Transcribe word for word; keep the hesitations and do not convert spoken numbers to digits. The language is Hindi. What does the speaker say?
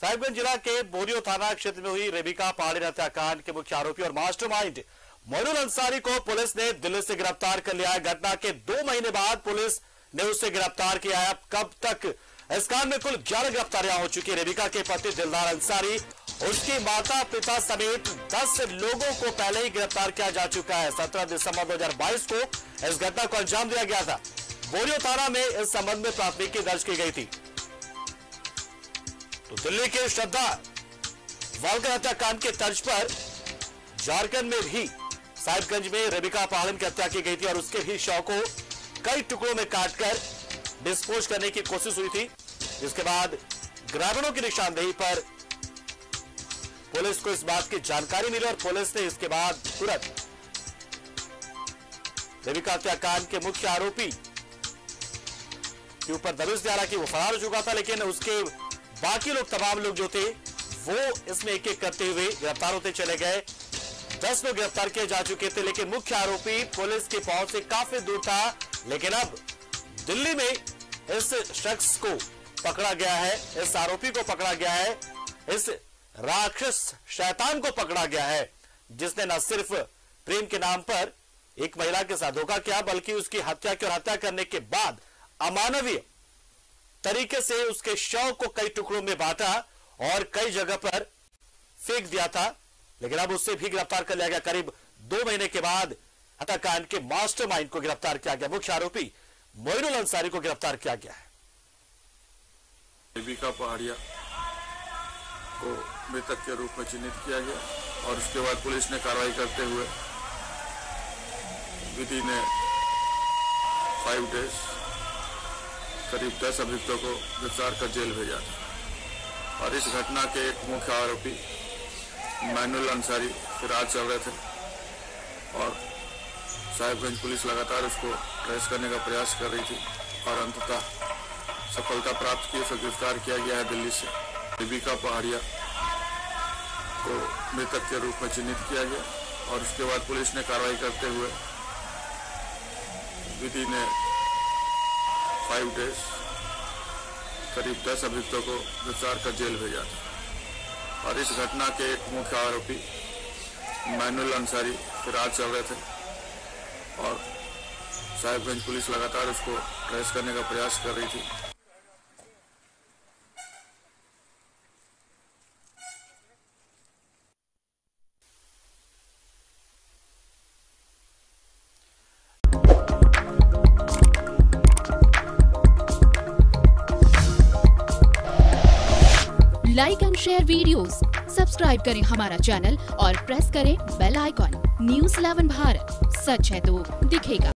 साहिबगंज जिला के बोरियो थाना क्षेत्र में हुई रेबिका पहाड़ी हत्याकांड के मुख्य आरोपी और मास्टरमाइंड मोइनुल अंसारी को पुलिस ने दिल्ली से गिरफ्तार कर लिया है। घटना के दो महीने बाद पुलिस ने उसे गिरफ्तार किया है। कब तक इस कांड में कुल ग्यारह गिरफ्तारियां हो चुकी है। रेबिका के पति दिलदार अंसारी, उसकी माता पिता समेत दस लोगों को पहले ही गिरफ्तार किया जा चुका है। सत्रह दिसंबर दो हजार बाईस को इस घटना को अंजाम दिया गया था। बोरियो थाना में इस संबंध में प्राथमिकी दर्ज की गई थी। तो दिल्ली के श्रद्धा वालकर हत्याकांड के तर्ज पर झारखंड में भी साहिबगंज में रेबिका पहाड़ी की हत्या की गई थी और उसके भी शव को कई टुकड़ों में काटकर डिस्पोज करने की कोशिश हुई थी, जिसके बाद ग्रामीणों की निशानदेही पर पुलिस को इस बात की जानकारी मिली और पुलिस ने इसके बाद तुरंत रेबिका हत्याकांड के मुख्य आरोपी के ऊपर दबिश दिया कि वो फरार हो चुका था, लेकिन उसके बाकी लोग तमाम लोग जो थे वो इसमें एक एक करते हुए गिरफ्तार होते चले गए। दस लोग गिरफ्तार किए जा चुके थे, लेकिन मुख्य आरोपी पुलिस की पहुंच से काफी दूर था। लेकिन अब दिल्ली में इस शख्स को पकड़ा गया है, इस आरोपी को पकड़ा गया है, इस राक्षस शैतान को पकड़ा गया है, जिसने न सिर्फ प्रेम के नाम पर एक महिला के साथ धोखा किया, बल्कि उसकी हत्या की और हत्या करने के बाद अमानवीय तरीके से उसके शव को कई टुकड़ों में बांटा और कई जगह पर फेंक दिया था। लेकिन अब उससे भी गिरफ्तार कर लिया गया। करीब दो महीने के बाद हत्याकांड के मास्टरमाइंड को गिरफ्तार किया गया। मुख्य आरोपी मोइनुल अंसारी को गिरफ्तार किया गया है। रेबिका पहाड़ी को मृतक के रूप में चिन्हित किया गया और उसके बाद पुलिस ने कार्रवाई करते हुए विधि ने फाइव डेज करीब दस अभियुक्तों को गिरफ्तार कर जेल भेजा था और इस घटना के एक मुख्य आरोपी मोइनुल अंसारी फरार चल रहे थे और साहिबगंज पुलिस लगातार उसको ट्रेस करने का प्रयास कर रही थी और अंततः सफलता प्राप्त की उसे गिरफ्तार किया गया है दिल्ली से। रेबिका पहाड़ी को मृतक के रूप में चिन्हित किया गया और उसके बाद पुलिस ने कार्रवाई करते हुए विधि ने फाइव डेज करीब दस अभियुक्तों को गिरफ्तार कर जेल भेजा था और इस घटना के एक मुख्य आरोपी मोइनुल अंसारी फरार चल रहे थे और साहिबगंज पुलिस लगातार उसको ट्रेस करने का प्रयास कर रही थी। Like and share videos, subscribe करें हमारा चैनल और प्रेस करें bell icon. News eleven Bharat, सच है तो दिखेगा।